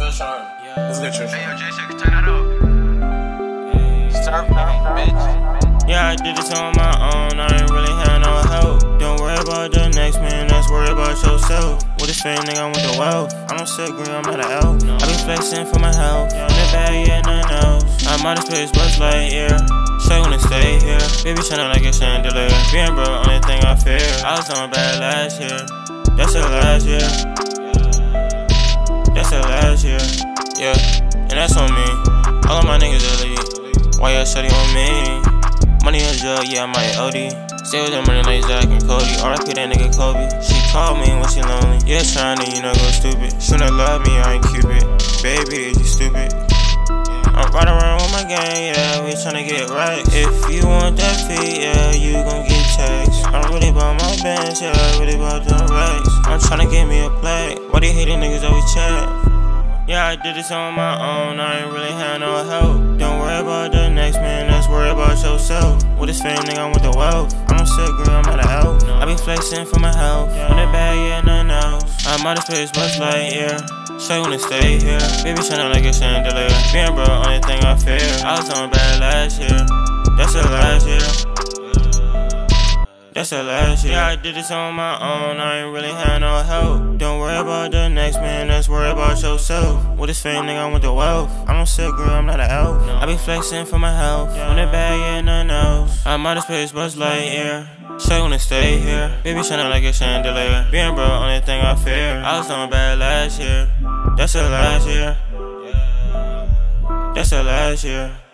Let's get your Hey, yo, J6, turn that up. Surf now, bitch. Yeah, I did this on my own, I ain't really had no help. Don't worry about the next man, let's worry about yourself. With this fame, nigga, I want the wealth. I don't sit green, I'm not an elf. I be flexing for my health. In the bag, yeah, nothing else. I'm out of space, bus light, yeah. Say wanna stay here. Baby shining like a chandelier. Being broke, only thing I fear. I was doing bad last year. That's the last year. That's the last year. Yeah, and that's on me. All of my niggas elite. Why y'all shutting on me? Money in jail, yeah, I might OD. Stay with them money like Zach and Cody. RIP that nigga Kobe. She called me when she lonely. Yeah, trying to, go stupid. Shouldn't love me, I ain't Cupid. Baby, is you stupid? I'm riding around with my gang, yeah, we tryna get right. If you want that fee, yeah, you gon' get taxed. I'm really about my bands, yeah, really about them racks. I'm tryna get me a plate. Why they hating niggas always chat? Yeah, I did this on my own, I ain't really had no help. Don't worry about the next man, let's worry about yourself. With this fame, nigga, I want the wealth. I don't sit green, I'm not an elf. I be flexing for my health. In the bag, yeah, nothing else. I'm out of space, bus light, yeah. Say wanna stay here. Baby shining like a chandelier. Being broke, only thing I fear. I was doing bad last year. That's the last year. That's the last year. Yeah, I did this on my own, I ain't really had no help. Don't worry about the next man, let's worry about yourself. With this fame, nigga, I want the wealth. I don't sit green, I'm not an elf. I be flexing for my health. In the bag, yeah, nothing else. I'm out of space, bus light, yeah. Say wanna stay here. Baby shining like a chandelier. Being broke, only thing I fear. I was doing bad last year. That's the last year. That's the last year.